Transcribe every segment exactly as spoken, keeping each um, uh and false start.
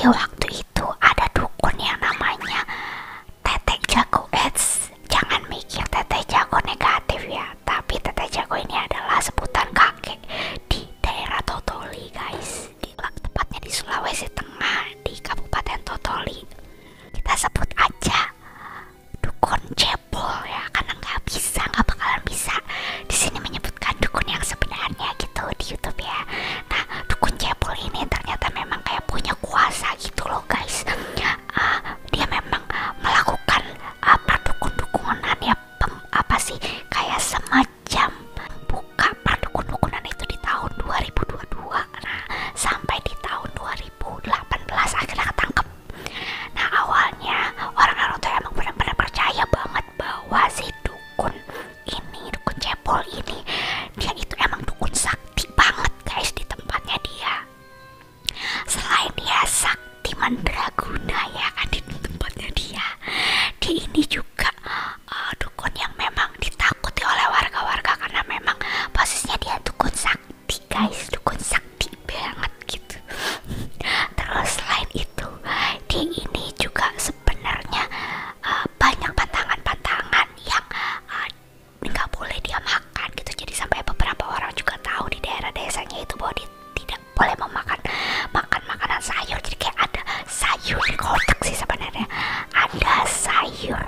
waktu itu ada dukun yang namanya Teteh Jago. Eits, jangan mikir Teteh Jago negatif ya, tapi Teteh Jago ini adalah sebutan kakek di daerah Totoli guys, di, tepatnya di Sulawesi Tengah, di Kabupaten Totoli. Kita sebut aja dukun cebol ya, karena nggak bisa, nggak bakalan bisa di sini menyebutkan dukun yang sebenarnya gitu di YouTube ya. Nah, dukun cebol ini ternyata memang kayak punya kuasa gitu loh guys. Uh, dia memang melakukan uh, perdukun-dukunan ya, pem, apa sih kayak semacam buka perdukun-dukunan itu di tahun dua ribu dua puluh dua. Nah, sampai di tahun dua ribu delapan belas akhirnya ketangkep. Nah, awalnya orang-orang tuh emang benar-benar percaya banget bahwa si dukun ini, dukun cebol ini, dia itu emang dukun sakti banget guys di tempatnya dia. Selain dia sakti mandraguna ya kan di tempatnya dia, dia ini juga uh, dukun yang memang ditakuti oleh warga-warga karena memang posisinya dia dukun sakti guys, dukun sakti banget gitu. Terus selain itu, dia ini juga sebenarnya uh, banyak pantangan-pantangan yang uh, nggak boleh dia makan gitu. Jadi sampai beberapa orang juga tahu di daerah desanya itu bahwa dia tidak boleh memakan makan makanan sayur. Jadi kayak ada sayur di kotak sih sebenarnya, ada sayur,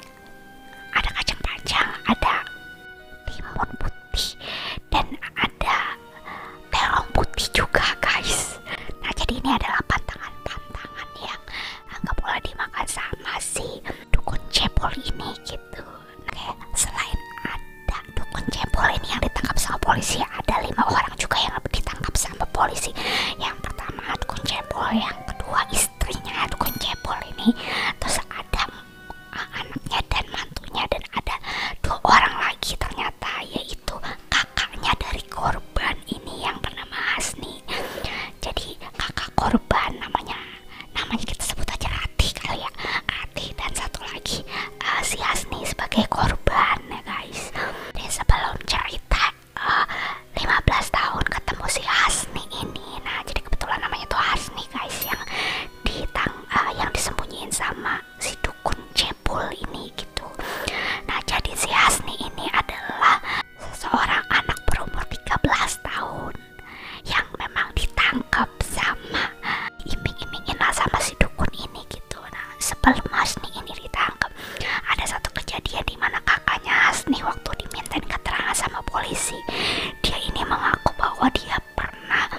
ada kacang panjang, ada timun putih, dan ada terong putih juga guys. Nah, jadi ini adalah pantangan-pantangan yang nggak boleh dimakan sama si dukun cebol ini gitu. Oke, selain ada dukun cebol ini yang ditangkap sama polisi, ada lima orang juga yang ditangkap sama polisi. Yang pertama dukun cebol, yang kedua istrinya dukun cebol ini, terus ada uh, anaknya dan mantunya, dan ada dua orang lagi ternyata, yaitu kakaknya dari korban ini yang bernama Hasni. Jadi kakak korban namanya namanya kita sebut aja Ratih kali ya, Ratih, dan satu lagi uh, si Hasni sebagai korban ya guys. Dan sebelum cerita uh, lima belas tahun ketemu si Hasni ini, nah jadi kebetulan namanya tuh Hasni guys, yang ditang uh, yang disembunyiin sama si dukun cebol ini gitu. Nah, jadi si Hasni ini adalah seorang anak berumur tiga belas tahun yang memang ditangkap sama iming-imingin lah sama si dukun ini gitu. Nah, sebelum Hasni ini ditangkap, ada satu kejadian di mana kakaknya Hasni waktu dimintain keterangan sama polisi, dia ini mengaku bahwa dia pernah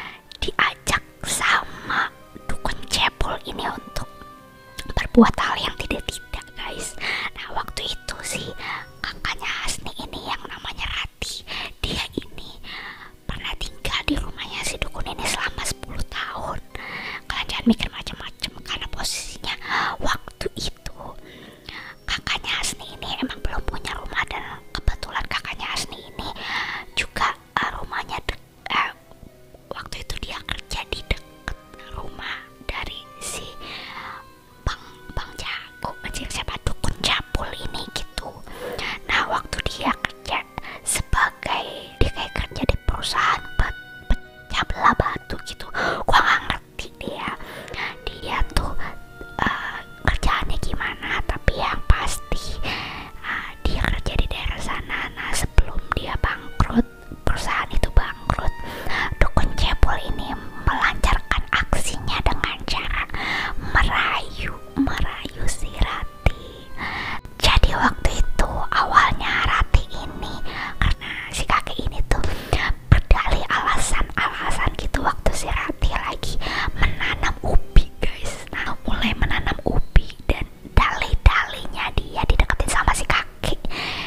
diajak sama dukun cebol ini untuk berbuat hal yang tidak-tidak guys. Nah, waktu itu si kakaknya Hasni ini yang namanya Rati, dia ini pernah tinggal di rumahnya si dukun ini selama sepuluh tahun. Kalian jangan mikir macam-macam, karena posisinya waktu itu kakaknya Hasni ini emang belum punya rumah, dan kebetulan kakaknya Hasni ini juga uh, rumahnya uh, waktu itu dia kerja di dekat rumah dari si Bang Bang Jago, siapa dukun cabul ini gitu. Nah, waktu dia kerja sebagai dia kayak kerja di perusahaan pe- pecah belah batu gitu, gua nggak ngerti dia dia tuh uh, kerjaannya gimana, tapi yang pasti uh, dia kerja di daerah sana. Nah, sebelum dia bangkrut, perusahaan itu bangkrut, dukun cebol ini melancarkan aksinya dengan cara merayu merayu si Rati. Jadi waktu itu awalnya Rati ini, karena si kakek ini tuh berdalih alasan-alasan gitu waktu si Rati lagi menanam ubi guys. Nah, mulai menanam ubi dan dalih-dalihnya dia dideketin sama si kakek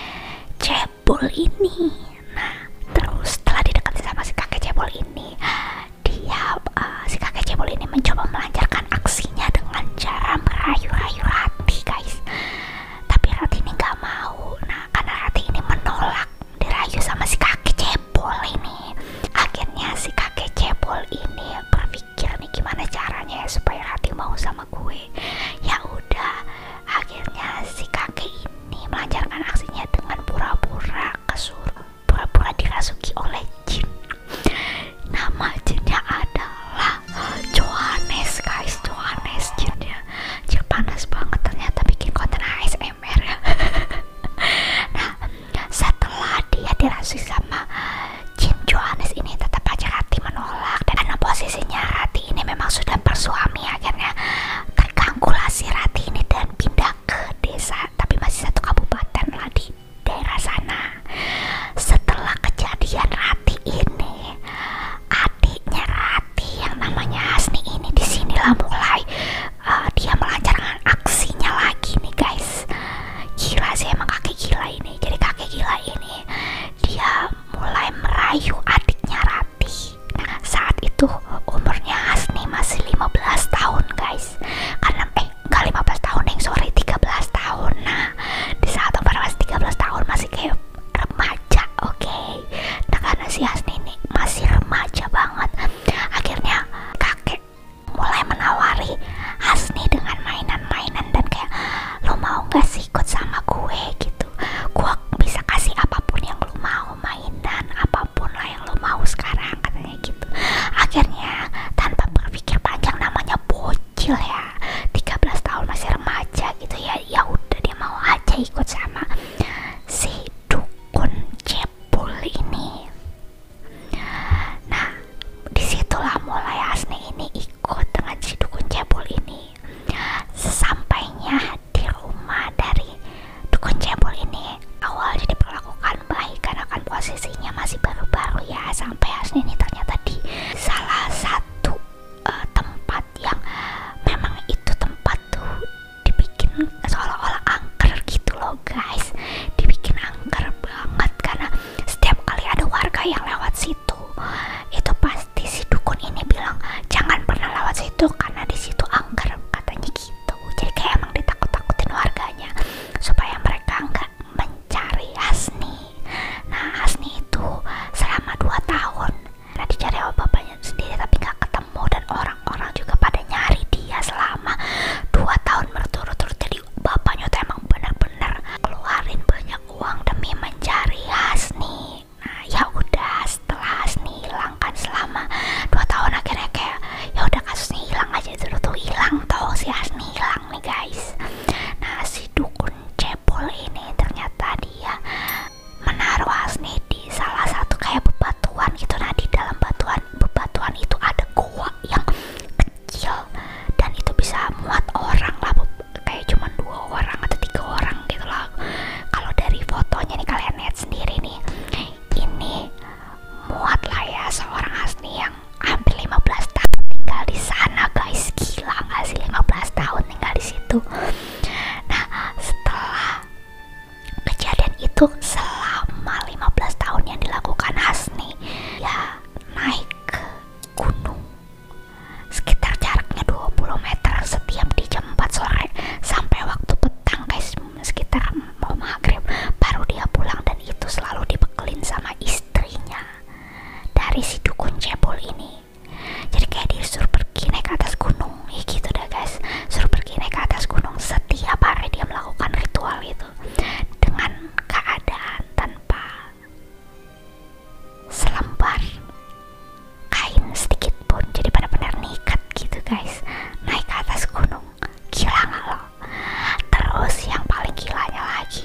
cebol ini. Nah, terus setelah dideketin sama si kakek cebol ini, dia uh, si kakek cebol ini mencoba melancarkan aksinya dengan cara merayu-rayu Rati guys. Tapi Rati ini nggak mau. Nah, karena Rati ini menolak dirayu sama si kakek cebol ini, akhirnya si kakek cebol ini berpikir nih gimana caranya ya supaya Rati mau sama gue. Ya udah, akhirnya si kakek ini melancarkan aksinya dengan pura-pura kesurupan, pura-pura dirasuki oleh jin. Nama jinnya adalah Johannes guys. situ karena di situ angker katanya gitu. Jadi kayak emang ditakut-takutin warganya supaya mereka nggak mencari Hasni. Nah Hasni itu selama dua tahun nah dicari sama bapaknya sendiri tapi nggak ketemu, dan orang-orang juga pada nyari dia selama dua tahun berturut-turut. Jadi bapaknya tuh emang benar-benar keluarin banyak uang demi mencari Hasni. Nah ya udah, setelah Hasni hilang kan selama dua tahun, akhirnya kayak ya udah kasusnya hilang aja dulu tuh, hilang toh si Hasni hilang nih guys. Nah si dukun cebol ini ternyata dia menaruh Hasni di salah satu kayak bebatuan gitu. Nah di dalam batuan bebatuan itu ada gua yang kecil dan itu bisa muat orang lah, kayak cuma dua orang atau tiga orang gitu lah. Kalau dari fotonya nih kalian lihat sendiri nih, ini muat lah ya seorang Hasni yang hampir lima belas tahun tinggal di sana guys. Gila gak sih lima belas tahun tinggal di situ. Nah setelah kejadian itu, selama lima belas tahun yang dilakukan Hasni ya naik ke gunung sekitar jaraknya dua puluh meter setiap di jam empat sore sampai waktu petang guys, sekitar mau maghrib baru dia pulang, dan itu selalu dibekelin sama istrinya dari si dukun cebol ini. Jadi kayak dia suruh pergi naik ke atas gunung ya gitu dah guys, suruh pergi naik ke atas gunung. Setiap hari dia melakukan ritual itu dengan keadaan tanpa selembar kain sedikit pun, jadi benar-benar nikat gitu guys naik ke atas gunung. Gila gak lo? Terus yang paling gilanya lagi,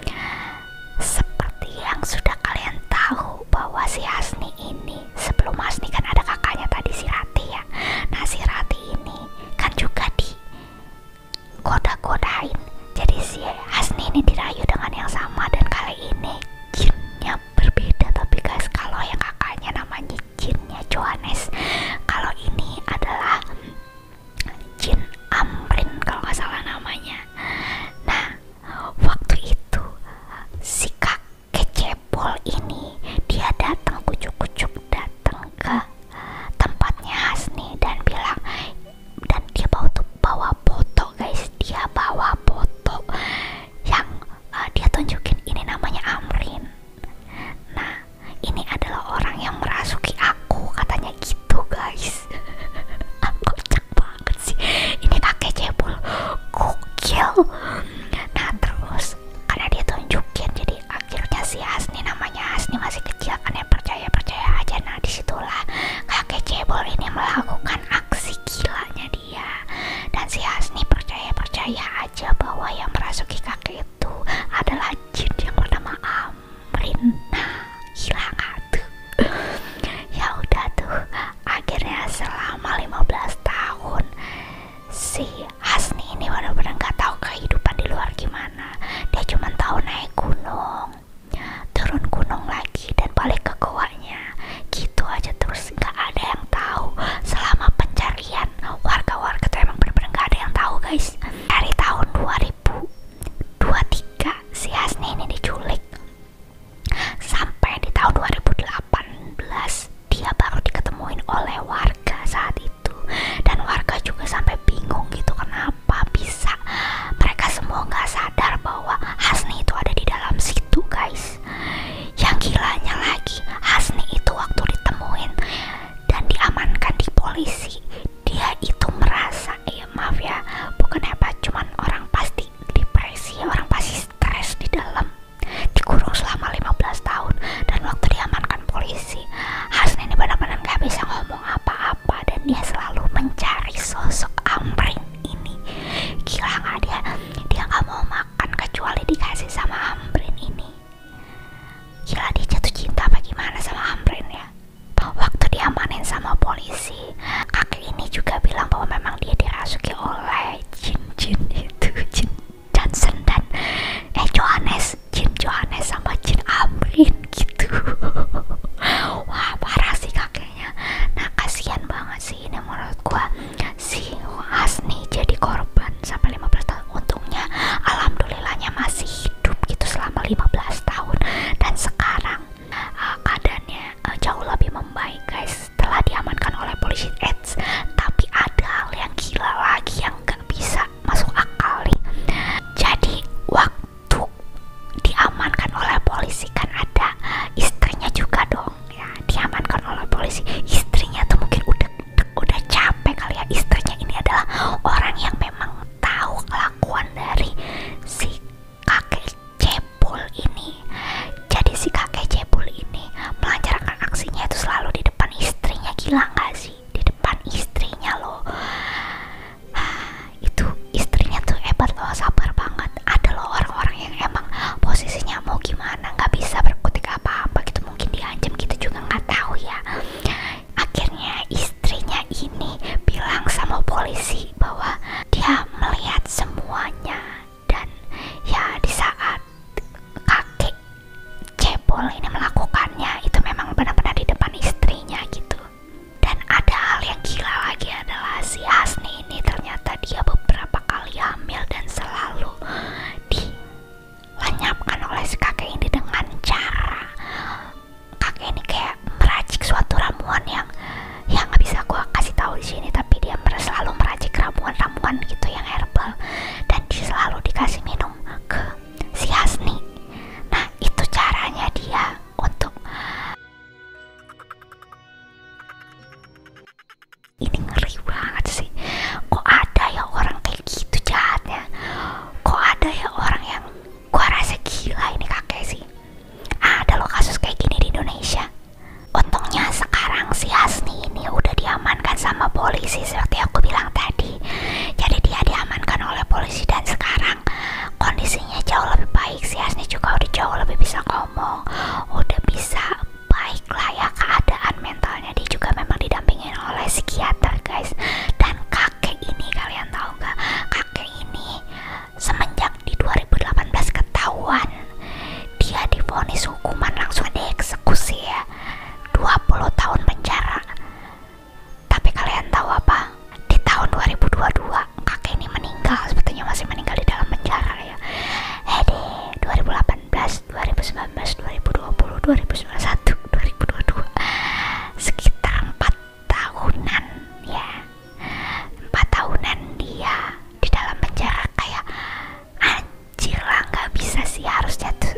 seperti yang sudah kalian tahu bahwa si Hasni ini, sebelum Hasni kan ada kakaknya tadi si Rati ya. Nah si Rati ini kan juga di goda-godain, jadi si Hasni ini dirayu dengan yang sama, dan kali ini jinnya berbeda. Tapi guys kalau yang kakaknya namanya jinnya Johannes, kalau ini adalah jin Amrin kalau nggak salah namanya. Nah waktu itu si kakek cebol ini dia datang kucuk-kucuk datang ke tempatnya Hasni dan bilang, dan dia bawa tuh bawa foto guys, dia bawa foto yang uh, dia tunjukin ini namanya Amrin. Nah ini adalah orang yang merasuki aku katanya gitu guys. Kocak banget sih ini kakek cebol, gokil. Nah terus karena dia tunjukin, jadi akhirnya si Hasni, namanya Hasni masih kecil kan ya, percaya-percaya aja. Nah disitulah kakek cebol ini melakukan aksi gilanya dia, dan si Hasni percaya-percaya aja bahwa yang merasuki kakek itu adalah jin yang bernama Amrin. Nah gila gak tuh? Ya udah tuh, akhirnya selama lima belas tahun si Hasni ini benar-benar gak tahu kehidupan di luar gimana. Dia cuma tahu naik gunung, turun gunung lagi, dan balik ke goanya gitu aja terus. Gak ada yang tahu selama pencarian warga-warga tuh, emang benar-benar gak ada yang tahu guys. Dari tahun dua ribu dua puluh tiga si Hasni ini diculik sampai di tahun dua ribu delapan belas dia baru diketemuin oleh warga saat itu, dan warga juga sampai bingung gitu kenapa bisa mereka semua nggak sadar bahwa Hasni itu ada di dalam situ guys. Yang gilanya lagi, Hasni itu waktu ditemuin dan diamankan di polisi, dia itu merasa, ya maaf ya bukan hebat, cuman orang pasti depresi, orang pasti stres di dalam, dikurung selama lima belas tahun. Dan waktu diamankan polisi, Hasni ini benar-benar gak bisa ngomong apa-apa, dan dia selalu mencari sosok Amrin ini. Gila gak dia? Dia gak mau makan kecuali dikasih sama Amrin ini. Gila, dia jatuh cinta apa gimana sama Amrin ya. Waktu diamanin sama polisi, kakek ini juga bilang bahwa memang dia dirasuki oleh jin-jin itu, jin Johnson dan eh Johannes, jin Johannes sama jin Amrin gitu. Wah parah sih kakeknya. Nah kasihan banget sih ini menurut gua, si Hasni jadi korban sampai lima belas tahun. Untungnya alhamdulillahnya masih hidup gitu selama lima belas tahun, dan sekarang uh, keadaannya uh, jauh lebih membaik guys setelah diamankan oleh polisi. Eh gila nggak sih, di depan istrinya loh. Itu istrinya tuh hebat loh, sabar banget. Ada loh orang-orang yang emang posisinya mau gimana nggak bisa berkutik apa-apa gitu, mungkin diancam gitu juga nggak tahu ya. Akhirnya istrinya ini bilang sama polisi bahwa dia melihat semuanya, dan ya di saat kakek cebol ini melakukannya itu memang benar-benar di depan istrinya gitu. Dan ada hal yang gila lagi adalah si Hasni ini ternyata dia beberapa kali hamil dan selalu dilenyapkan oleh si kakek ini dengan cara kakek ini kayak meracik suatu ramuan yang ya nggak bisa gue kasih tahu di sini, tapi dia selalu meracik ramuan-ramuan gitu yang herbal, dan dia selalu dikasih minum ke si Hasni. Nah itu caranya dia untuk ini. Ngeri banget sih, kok ada ya orang kayak gitu jahatnya, kok ada ya orang yang gua rasa gila ini kakek sih. Ada loh kasus kayak gini di Indonesia. Untungnya sekarang si Hasni ini udah diamankan sama polisi seperti aku bilang tadi. Jadi dia diamankan oleh polisi dan sekarang kondisinya jauh lebih baik. Si Hasni juga udah jauh lebih bisa ngomong, udah bisa baik lah ya keadaan mentalnya. Dia juga memang didampingin oleh psikiater guys. Dan kakek ini kalian tahu nggak, kakek ini semenjak di dua ribu delapan belas ketahuan dia divonis hukuman langsung dieksekusi ya, dua puluh tahun penjara. Tapi kalian tahu apa? Di tahun dua ribu dua puluh dua kakek ini meninggal, sebetulnya masih meninggal di dalam penjara ya. Eh deh, dua ribu delapan belas, dua ribu sembilan belas, dua ribu dua puluh, dua ribu sembilan belas, dua ribu dua puluh dua, sekitar empat tahunan ya. Empat tahunan dia di dalam penjara. Kayak anjir lah, nggak bisa sih, harusnya tuh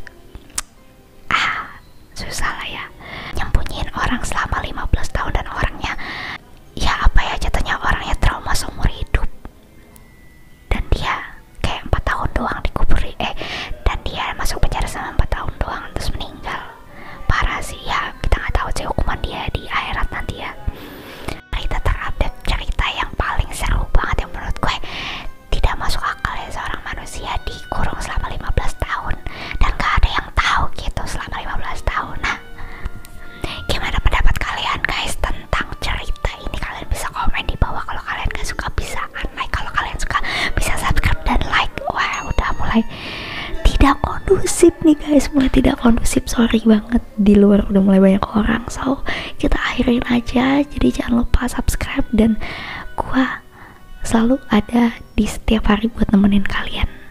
ah susah lah ya nyembunyiin orang selama lima belas tahun, dan orangnya ya apa ya jatuhnya orangnya trauma seumur hidup, dan dia kayak empat tahun doang dikuburi eh dan dia masuk penjara sama empat tahun doang terus meninggal. Parah sih ya, kita nggak tahu sih hukuman dia di akhirat nanti ya. Kita terupdate cerita yang paling seru banget yang menurut gue tidak masuk akal ya, seorang manusia dikurung selama lima belas tahun dan gak ada yang tahu gitu selama lima belas tahun. Nah gimana pendapat kalian guys tentang cerita ini? Kalian bisa komen di bawah. Kalau kalian gak suka bisa unlike, kalau kalian suka bisa subscribe dan like. Wah udah mulai tidak kondusif nih guys, mulai tidak kondusif, sorry banget, di luar udah mulai banyak orang, so kita akhirin aja. Jadi jangan lupa subscribe, dan gua selalu ada di setiap hari buat nemenin kalian.